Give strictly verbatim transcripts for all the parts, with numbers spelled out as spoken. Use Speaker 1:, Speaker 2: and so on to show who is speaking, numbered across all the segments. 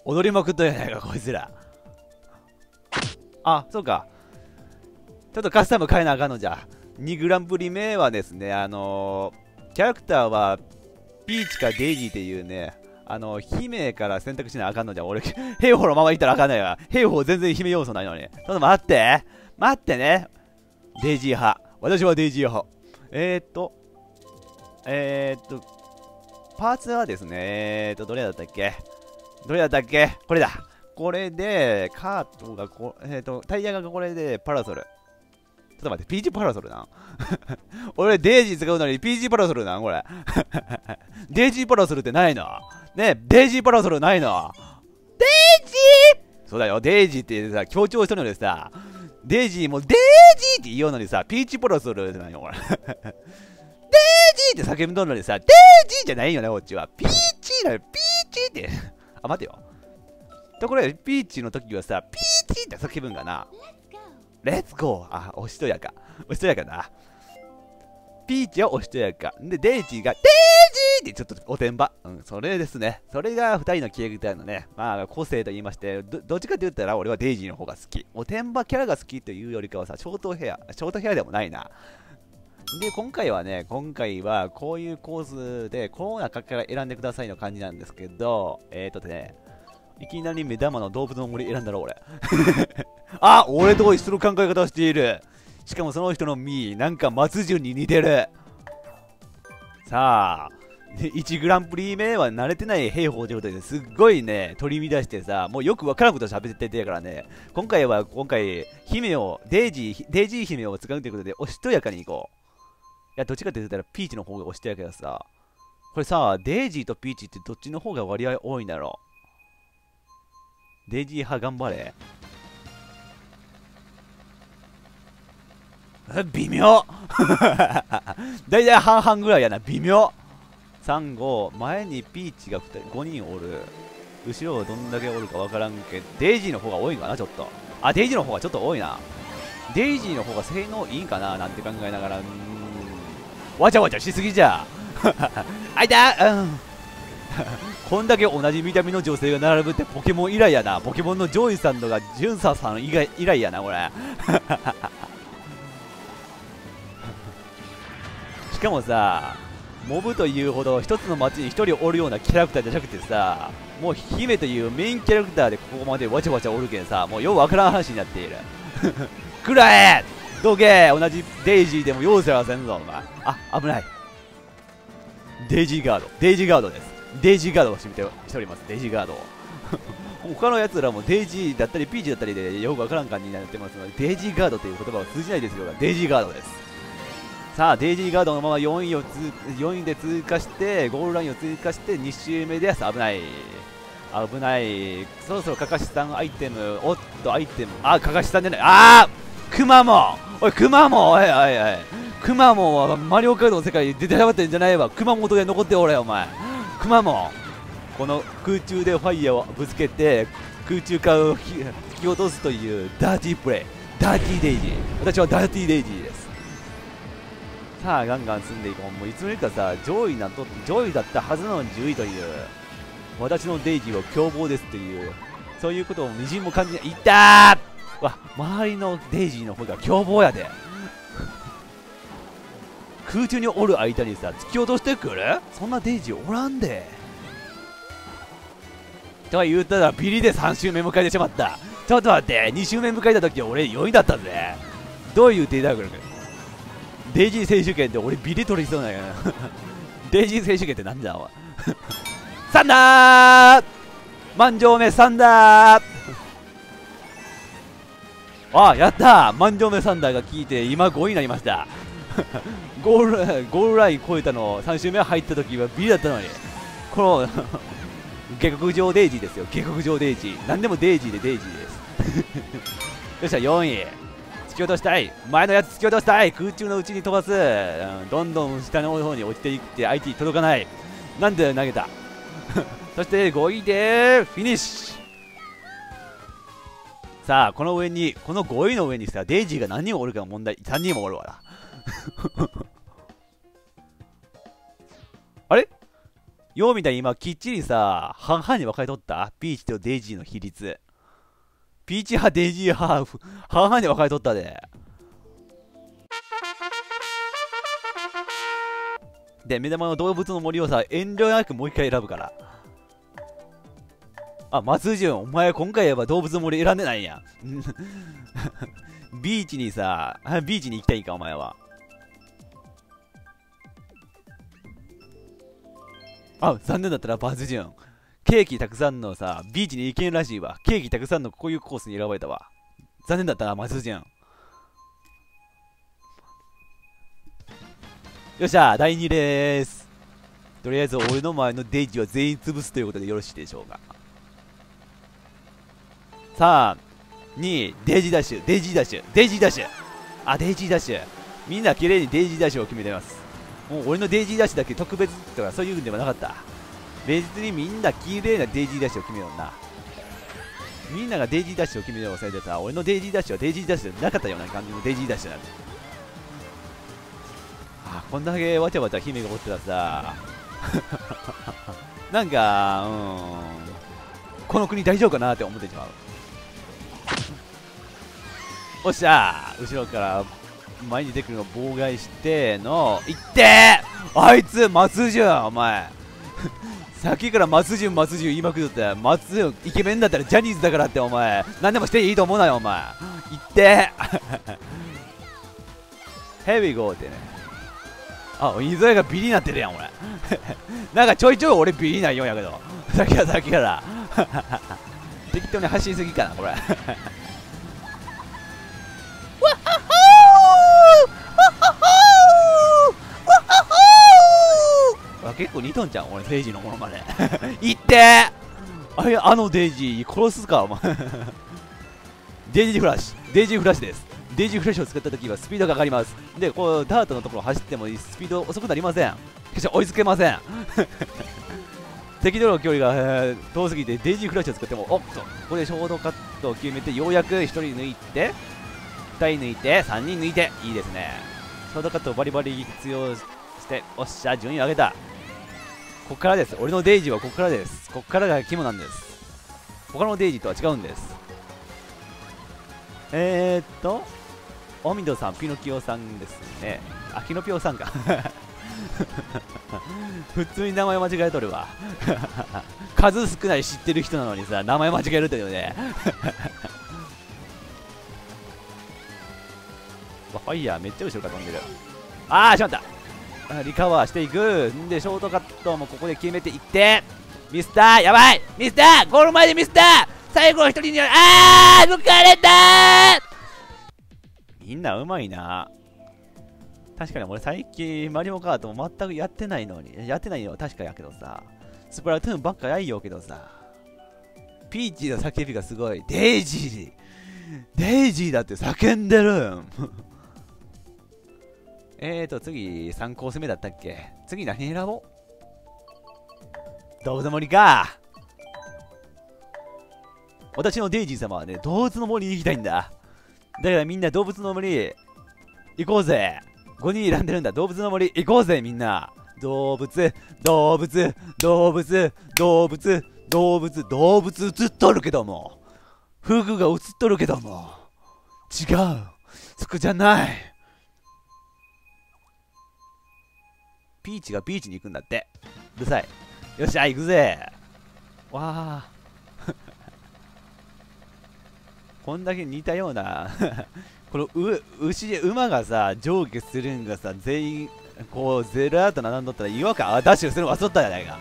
Speaker 1: 踊りまくったやないか、こいつら。あ、そうか。ちょっとカスタム変えなあかんのじゃ。にグランプリ目はですね、あのー、キャラクターは、ピーチかデイジーっていうね、あのー、姫から選択しなあかんのじゃ。俺、兵法のままいったらあかんないわ。兵法全然姫要素ないのに。ちょっと待って。待ってね。デイジー派。私はデイジー派。えーっと、えーっと、パーツはですね、えーっと、どれだったっけどれだったっけこれだ。これで、カートがこ、えーっと、タイヤがこれで、パラソル。ちょっと待って、ピーチパラソルな。俺、デイジー使うのにピーチパラソルな、これ。デイジーパラソルってないのね、デイジーパラソルないのデイジーそうだよ、デイジーってさ、強調したのにさ、デイジーもデイジーって言うのにさ、ピーチパラソルって何よ、これ。デイジーって叫ぶのにさ、デイジーじゃないよね、こっちは。ピーチだよ、ピーチって。あ、待てよ。ところで、ピーチの時はさ、ピーチって叫ぶんかな。レッツゴーあ、おしとやか。おしとやかな。ピーチはおしとやか。で、デイジーが、デイジーってちょっとおてんば。うん、それですね。それがふたりのキャラクターのね、まあ、個性と言いまして、ど、どっちかって言ったら俺はデイジーの方が好き。おてんばキャラが好きというよりかはさ、ショートヘア、ショートヘアでもないな。で、今回はね、今回はこういうコースで、この中から選んでくださいの感じなんですけど、えーとね、いきなり目玉の動物の森選んだろ、俺。あ、俺と一緒の考え方をしている。しかもその人の実、なんか松潤に似てる。さあ、いちグランプリ目は慣れてない兵法ということですっごいね、取り乱してさ、もうよくわからんこと喋っててからね、今回は今回、姫を、デイジー、デイジー姫を使うということで、おしとやかにいこう。いや、どっちかって言ったらピーチの方がおしとやかださ。これさ、デイジーとピーチってどっちの方が割合多いんだろう。デイジー派頑張れ。微妙だいたい半々ぐらいやな、微妙。さん、ご、前にピーチがふたり、ごにんおる。後ろどんだけおるかわからんけど、デイジーの方が多いんかな、ちょっと。あ、デイジーの方がちょっと多いな。デイジーの方が性能いいんかななんて考えながら、うーん、わちゃわちゃしすぎじゃ。あいたうん。こんだけ同じ見た目の女性が並ぶってポケモン以来やな。ポケモンのジョイさんとかジュンサさん以外以来やな、これ。しかもさ、モブというほど一つの街に一人おるようなキャラクターじゃなくてさ、もう姫というメインキャラクターでここまでわちゃわちゃおるけんさ、もうようわからん話になっている。くらえどけ同じデイジーでも容赦はせんぞ、お前。あ、危ない。デイジーガード。デイジーガードです。デイジーガードをしてみてしております。デイジーガードを。他のやつらもデイジーだったりピーチだったりでよくわからん感じになってますので、デイジーガードという言葉は通じないですよ。デイジーガードです。さあ、デイジーガードのままよんいをつよんいで通過して、ゴールラインを通過してに周目です。危ない。危ない。そろそろかかしさんアイテム。おっと、アイテム。あ、かかしさんじゃない。あーくまモンおい、くまモンおいおいおい。くまモンはマリオカードの世界に出てなかったんじゃないわ。熊本で残っておれ、お前。くまモンこの空中でファイヤーをぶつけて、空中からを引き落とすというダーティープレイ。ダーティーデイジー。私はダーティーデイジーです。さあガンガン進んでいこう。もういつの間にかさ、上位なと上位だったはずなのにじゅういという、私のデイジーは凶暴ですという、そういうことをみじんも感じない。いったーわ、周りのデイジーの方が凶暴やで。空中におる間にさ、突き落としてくるそんなデイジーおらんで。とは言うたらビリでさん周目迎えてしまった。ちょっと待って、に周目迎えた時は俺よんいだったぜ。どういうデータが来るか。デイジー選手権って俺ビリ取りそうなんやな。デイジー選手権ってなんだお前。サンダー万丈目サンダーあ、やったー万丈目サンダーが効いて今ごいになりました。ゴール、ゴールライン超えたのさん周目入った時はビリだったのに。この、下克上デイジーですよ。下克上デイジー。何でもデイジーでデイジーです。よっしゃ、よんい。突き落としたい。前のやつ突き落としたい。空中のうちに飛ばす。うん、どんどん下の方に落ちていって相手に届かない。なんで投げた。そしてごいでフィニッシュ。さあ、この上に、このごいの上にさ、デイジーが何人おるかの問題。さんにんもおるわな。あれようみたいに今きっちりさ、半々に分かれとった。ピーチとデイジーの比率。ピーチ派、デイジー派、半々に分かれとったで。で、目玉の動物の森をさ、遠慮なくもう一回選ぶから。あ、松潤、お前今回は動物の森選んでないんや。ビーチにさ、ビーチに行きたいか、お前は。あ、残念だったらバズジュン。ケーキたくさんのさ、ビーチに行けんらしいわ。ケーキたくさんのこういうコースに選ばれたわ。残念だったな、バズジュン。よっしゃ、だいにでーす。とりあえず俺の前のデイジーは全員潰すということでよろしいでしょうか。さん、に、デイジーダッシュ、デイジーダッシュ、デイジーダッシュ。あ、デイジーダッシュ。みんな綺麗にデイジーダッシュを決めてます。もう俺のデイジーダッシュだけ特別とかそういうんではなかった。別にみんな綺麗なデイジーダッシュを決めような。みんながデイジーダッシュを決めようされてさ、俺のデイジーダッシュはデイジーダッシュじゃなかったような感じのデイジーダッシュなんで。あ、こんだけわちゃわちゃ姫がおってたらさなんか、うーん、この国大丈夫かなって思ってしまう。おっしゃー、後ろから前に出てくるのを妨害しての、いってー、あいつ松潤、お前さっきから松潤松潤言いまくっとったよ。松潤イケメンだったらジャニーズだからって、お前何でもしていいと思うなよ、お前。いってーヘビゴーってね。あ、伊沢がビリになってるやん、俺なんかちょいちょい俺ビリないよんやけどさっきからさっきから適当に走りすぎかな、これ結構似とんちゃん、俺デイジーのものまでいってー、あれ、あのデイジー殺すか、お前デイジーフラッシュ、デイジーフラッシュです。デイジーフラッシュを使った時はスピードが上がります。で、こうダートのところを走ってもスピード遅くなりません。決して追いつけません敵との距離が、えー、遠すぎてデイジーフラッシュを使っても、おっと、ここでショートカットを決めてようやくひとり抜いてふたり抜いてさんにん抜いて、いいですね。ショートカットをバリバリ必要して、おっしゃ、順位上げた。こっからです。俺のデイジーはこっからです。こっからが肝なんです。他のデイジーとは違うんです。えーっとオミドさん、ピノキオさんですね。あ、キノピオさんか普通に名前間違えとるわ数少ない知ってる人なのにさ、名前間違えるというねファイヤーめっちゃ後ろから飛んでる。あー、しまった。リカバーしていくんで、ショートカットもここで決めていって、ミスター、やばい、ミスター、ゴール前でミスター、最後の一人に、あー、抜かれたー。みんなうまいな。確かに俺最近マリオカートも全くやってないのに、やってないのは確かやけどさ、スプラトゥーンばっかやいよけどさ、ピーチの叫びがすごい。デイジー、デイジーだって叫んでるんえーと、次、さんコース目だったっけ。次何選ぼう。動物の森か。私のデイジー様はね、動物の森に行きたいんだ。だからみんな動物の森、行こうぜ。ごにん選んでるんだ。動物の森、行こうぜ、みんな。動物、動物、動物、動物、動物、動物映っとるけども。フグが映っとるけども。違う。そこじゃない。ピーチがビーチに行くんだって。うるさい。よっしゃ、行くぜ。わあこんだけ似たようなこのう牛馬がさ上下するんがさ、全員こうゼロアウト並んどったら違和感、あダッシュするの忘れとったじゃないか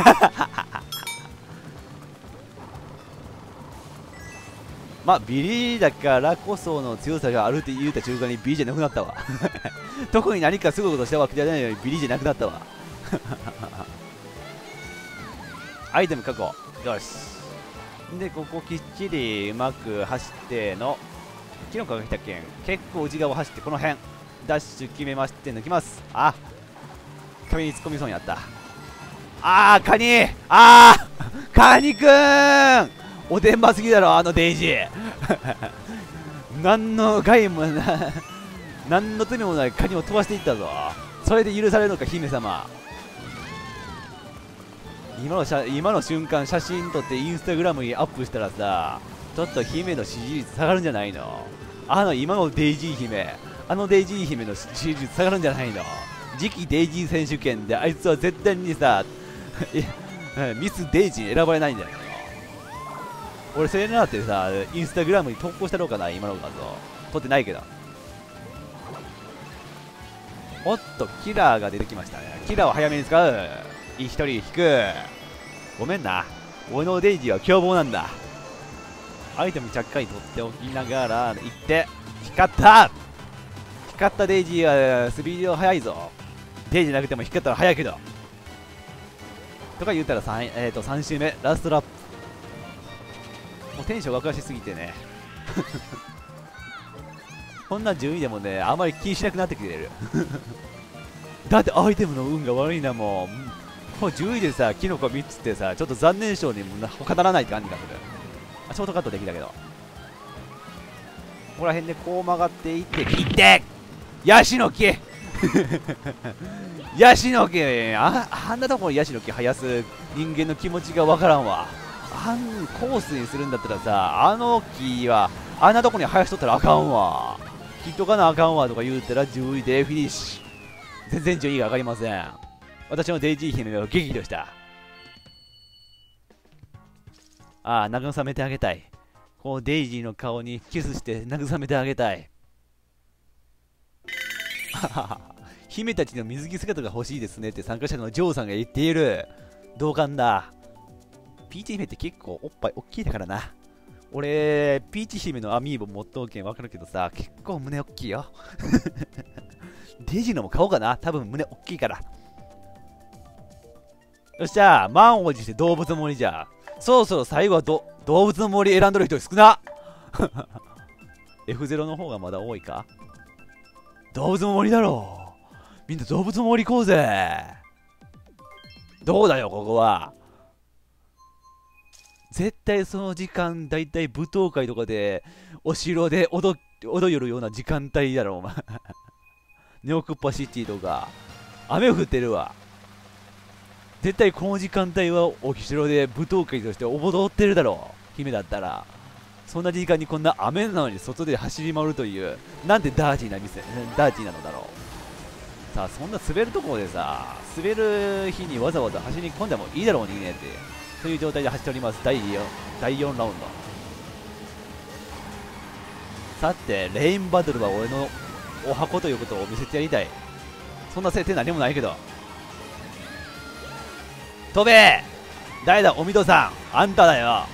Speaker 1: まあビリだからこその強さがあるって言うた瞬間にビリじゃなくなったわ特に何かすごいことしたわけじゃないのにビリじゃなくなったわアイテム確保。よし。でここきっちりうまく走ってのキノコが来たけん、結構内側を走ってこの辺ダッシュ決めまして抜きます。あ壁に突っ込みそうになった。あーカニ、あーカニくーんおでんますぎだろあのデイジー何の害もな何の罪もないカニを飛ばしていったぞ。それで許されるのか姫様。 今のしゃ今の瞬間写真撮ってインスタグラムにアップしたらさ、ちょっと姫の支持率下がるんじゃないの？あの今のデイジー姫、あのデイジー姫の支持率下がるんじゃないの？次期デイジー選手権であいつは絶対にさミスデイジーに選ばれないんだよ。俺それなってさ、インスタグラムに投稿したろうかな、今の画像撮ってないけど。おっとキラーが出てきましたね。キラーを早めに使う。一人引く。ごめんな、俺のデイジーは凶暴なんだ。アイテムちゃっかり取っておきながら行って光った。光ったデイジーはスピード速いぞ。デイジーなくても光ったら速いけどとか言ったら 3,、えー、とさん周目ラストラップ。もうテンション沸かしすぎてねこんな順位でもねあんまり気にしなくなってきてるだってアイテムの運が悪いな。もうもうじゅういでさキノコみっつってさ、ちょっと残念賞にも他ならないって感じがする。あ、ショートカットできたけど、ここら辺でこう曲がっていって切ってヤシの木ヤシの木、ああんなところにヤシの木生やす人間の気持ちがわからんわ。あんコースにするんだったらさ、あの木はあんなところに生やしとったらあかんわ。切っとかなあかんわとか言うたらじゅういでフィニッシュ。全然順位が上がりません。私のデイジー姫は激怒した。ああ、慰めてあげたい。こうデイジーの顔にキスして慰めてあげたい。姫たちの水着姿が欲しいですねって参加者のジョーさんが言っている。同感だ。ピーチ姫って結構おっぱい大きいだからな。俺、ピーチ姫のアミーボ持っとうけんわかるけどさ、結構胸大きいよ。デイジーのも買おうかな。多分胸大きいから。よっしゃ、満を持して動物の森じゃ。そろそろ最後はど動物の森選んどる人少なエフゼロ の方がまだ多いか。動物の森だろう。みんな動物の森行こうぜ。どうだよここは。絶対その時間だいたい舞踏会とかでお城で踊踊るような時間帯だろお前ネオクッパシティとか雨降ってるわ。絶対この時間帯はお城で舞踏会として踊ってるだろう姫だったら。そんな時間にこんな雨なのに外で走り回るという、なんでダーティーな店ダーティーなのだろう。さあそんな滑るところでさ、滑る日にわざわざ走り込んでもいいだろう人間って、という状態で走っております。だいよんだいよんラウンド。さてレインバトルは俺のお箱ということを見せてやりたい。そんな設定何もないけど。飛べ。誰だおみどさん、あんただよ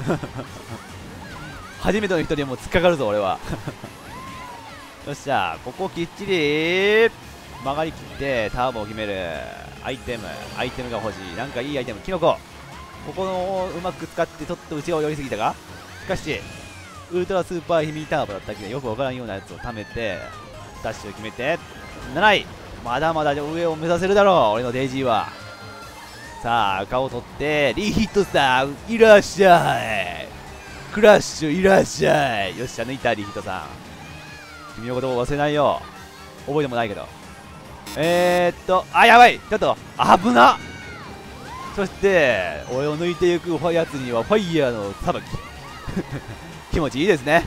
Speaker 1: 初めての人にも突っかかるぞ俺はよっしゃ、ここきっちり曲がりきってターボを決める。アイテムアイテムが欲しい。なんかいいアイテム、キノコ。ここのうまく使ってちょっと内側を寄りすぎたか。しかしウルトラスーパーヒミターボだったけどよくわからんようなやつを貯めてダッシュを決めてなない。まだまだ上を目指せるだろう俺のデイジーは。さあ顔を取ってリヒットさんいらっしゃい。クラッシュいらっしゃい。よっしゃ抜いたリヒットさん。君のことを忘れないよ。覚えてもないけど。えー、っとあやばいちょっと危な。そして俺を抜いていくやつにはファイヤーのさばき気持ちいいですね。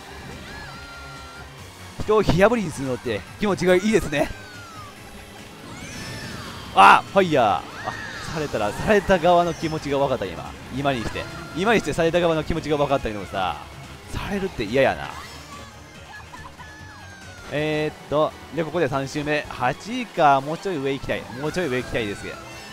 Speaker 1: 人を火あぶりにするのって気持ちがいいですね。あファイヤー。あされたらされた側の気持ちが分かった。今今にして今にしてされた側の気持ちが分かったけどもさ、されるって嫌やな。えー、っとでここでさん周目はちいか。もうちょい上行きたい。もうちょい上行きたいですけど。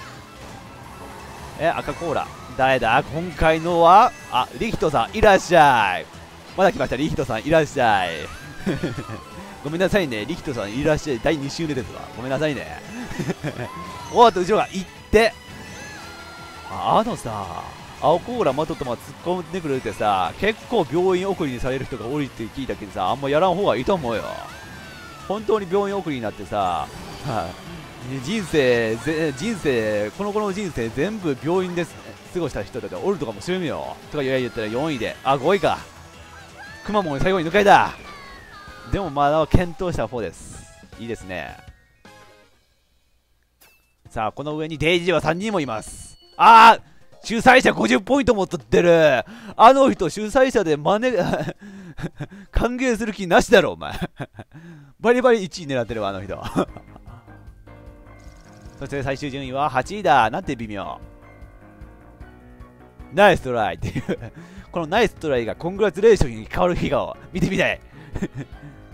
Speaker 1: え赤コーラ誰だ今回のは。あリヒトさんいらっしゃい。まだ来ましたリヒトさんいらっしゃいごめんなさいねリヒトさんいらっしゃい。だいに周目ですわ。ごめんなさいねおっと後ろが行って、ああのさ青コーラまととま突っ込んでくるってさ、結構病院送りにされる人が多いって聞いたけどさ、あんまやらん方がいいと思うよ。本当に病院送りになってさ、人生ぜ人生この子の人生全部病院で過ごした人とかおるとかもしれんよとか言ったらよんいで、あごいか。くまモン最後に抜かれた。でもまだ検討した方です。いいですね。さあこの上にデイジーはさんにんもいます。 あー主催者ごじゅうポイントも取ってる。あの人主催者で真似歓迎する気なしだろお前バリバリいちい狙ってるわあの人そして最終順位ははちいだ。なんて微妙。ナイストライっていうこのナイストライがコングラチュレーションに変わる日が見てみたい